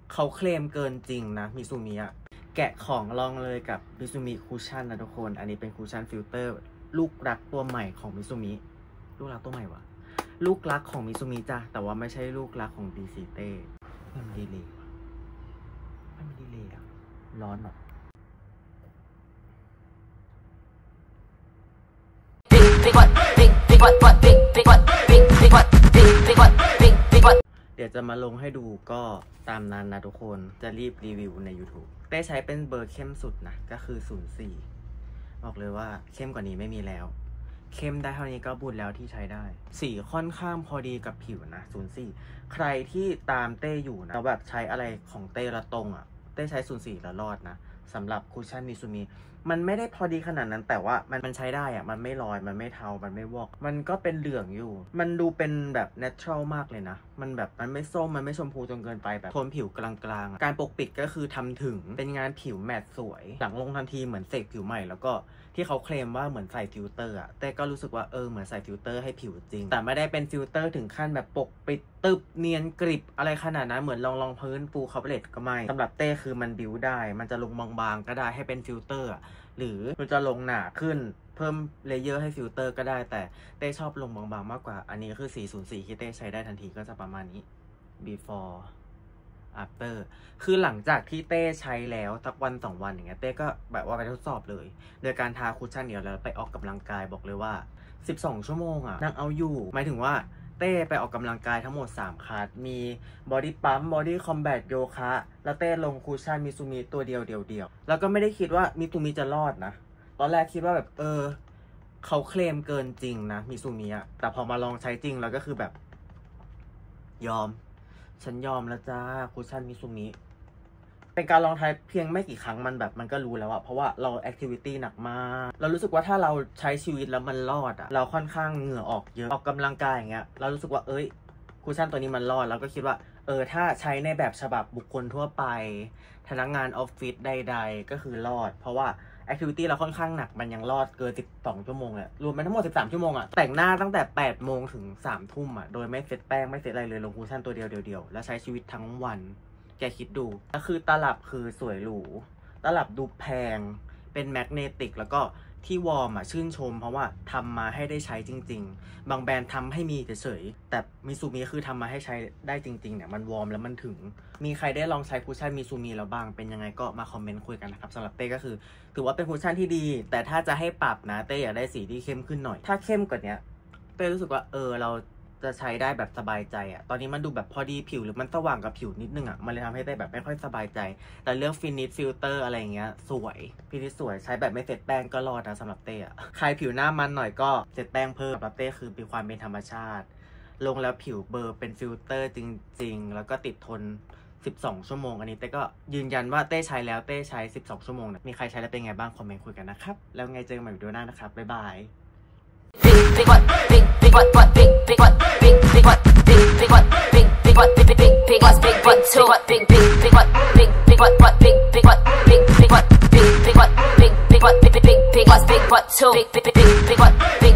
เขาเคลมเกินจริงนะมิซูมิอะแกะของลองเลยกับมิซูมิคูชั่นนะทุกคนอันนี้เป็นคูชั่นฟิลเตอร์ลูกรักตัวใหม่ของมิซูมิลูกรักตัวใหม่วะลูกรักของมิซูมิจ้ะแต่ว่าไม่ใช่ลูกรักของดีซีเต้มันดีเลยมันดีเลยอะร้อนหรอเดี๋ยวจะมาลงให้ดูก็ตามนั้นนะทุกคนจะรีบรีวิวใน YouTube ได้ใช้เป็นเบอร์เข้มสุดนะก็คือ04บอกเลยว่าเข้มกว่านี้ไม่มีแล้วเข้มได้เท่านี้ก็บุญแล้วที่ใช้ได้สีค่อนข้างพอดีกับผิวนะ04ใครที่ตามเต้อยู่นะแล้วแบบใช้อะไรของเต้ละตรงอ่ะเต้ใช้04แล้วรอดนะสำหรับคุชชั่นมิซูมิมันไม่ได้พอดีขนาดนั้นแต่ว่ามันใช้ได้อะมันไม่ลอยมันไม่เทามันไม่วอกมันก็เป็นเหลืองอยู่มันดูเป็นแบบ natural มากเลยนะมันแบบมันไม่ส้มมันไม่ชมพูจนเกินไปแบบโทนผิวกลางๆการปกปิดก็คือทำถึงเป็นงานผิวแมตต์สวยหลังลงทันทีเหมือนเสกผิวใหม่แล้วก็ที่เขาเคลมว่าเหมือนใส่ฟิลเตอร์อะแต่ก็รู้สึกว่าเหมือนใส่ฟิลเตอร์ให้ผิวจริงแต่ไม่ได้เป็นฟิลเตอร์ถึงขั้นแบบปกปิดตึบเนียนกริบอะไรขนาดนั้นเหมือนรองพื้นฟูลคัฟเวอเรจก็ไม่สำหรับเต้คือมันบิวได้มันจะลงบางๆก็ได้ให้เป็นฟิลเตอร์หรือมันจะลงหนาขึ้นเพิ่มเลเยอร์ให้ฟิลเตอร์ก็ได้แต่เต้ชอบลงบางๆมากกว่าอันนี้คือ404ที่เต้ใช้ได้ทันทีก็จะประมาณนี้ before after คือหลังจากที่เต้ใช้แล้วสักวัน2วันอย่างเงี้ยเต้ก็แบบว่าไปทดสอบเลยโดยการทาคุชชั่นเดียวแล้วไปออกกำลังกายบอกเลยว่า12ชั่วโมงอะนั่งเอาอยู่หมายถึงว่าเต้ไปออกกำลังกายทั้งหมด3คลาสมีบอดี้ปั๊มบอดี้คอมแบทโยคะแล้วเต้ลงคุชชั่นมิซูมิตัวเดียวแล้วก็ไม่ได้คิดว่ามิซูมิจะรอดนะตอนแรกคิดว่าแบบเขาเคลมเกินจริงนะมิซูมิอะแต่พอมาลองใช้จริงแล้วก็คือแบบฉันยอมแล้วจ้าคุชชั่นมิซูมิเป็นการลองใช้เพียงไม่กี่ครั้งมันก็รู้แล้วอะเพราะว่าเราแอคทิวิตี้หนักมากเรารู้สึกว่าถ้าเราใช้ชีวิตแล้วมันรอดอะเราค่อนข้างเหงื่อออกเยอะออกกำลังกายอย่างเงี้ยเรารู้สึกว่าคุชชั่นตัวนี้มันรอดแล้วก็คิดว่าถ้าใช้ในแบบฉบับบุคคลทั่วไปพนักงานออฟฟิศใดๆก็คือรอดเพราะว่าแอคทิวิตี้เราค่อนข้างหนักมันยังรอดเกิน12ชั่วโมงเลยรวมเป็นทั้งหมด13ชั่วโมงอะแต่งหน้าตั้งแต่8โมงถึง3ทุ่มอะโดยไม่เซตแป้งไม่เซตอะไรเลยลงคุชชั่นตัวเดียวแล้วใช้ชีวิตทั้งวันแกคิดดูก็คือตลับคือสวยหรูตลับดูแพงเป็นแมกเนติกแล้วก็ที่วอร์มชื่นชมเพราะว่าทำมาให้ได้ใช้จริงๆบางแบรนด์ทำให้มีเฉยๆแต่มิซูมิคือทำมาให้ใช้ได้จริงๆเนี่ยมันวอร์มแล้วมันถึงมีใครได้ลองใช้คุชชั่นมิซูมิแล้วบ้างเป็นยังไงก็มาคอมเมนต์คุยกันนะครับสำหรับเต้ก็คือถือว่าเป็นคุชชั่นที่ดีแต่ถ้าจะให้ปรับนะเต้อยากได้สีที่เข้มขึ้นหน่อยถ้าเข้มกว่านี้เต้รู้สึกว่าเราจะใช้ได้แบบสบายใจอะตอนนี้มันดูแบบพอดีผิวหรือมันสว่างกับผิวนิดนึงอะมันเลยทำให้เต้แบบไม่ค่อยสบายใจแต่เรื่องฟินิชฟิลเตอร์อะไรเงี้ยสวยฟินิชสวยใช้แบบไม่เสร็จแป้งก็รอดนะสำหรับเต้อะใครผิวหน้ามันหน่อยก็เสร็จแป้งเพิ่มสำหรับเต้คือมีความเป็นธรรมชาติลงแล้วผิวเบลอเป็นฟิลเตอร์จริงๆแล้วก็ติดทน12ชั่วโมงอันนี้เต้ก็ยืนยันว่าเต้ใช้แล้วเต้ใช้12ชั่วโมงนะมีใครใช้แล้วเป็นไงบ้างคอมเมนต์คุยกันนะครับแล้วไงเจอกันใหม่วิดีโอหน้านะครับบ๊ายบายbig what big what big what big what big what big what big what too big what big what big what big what big what too big what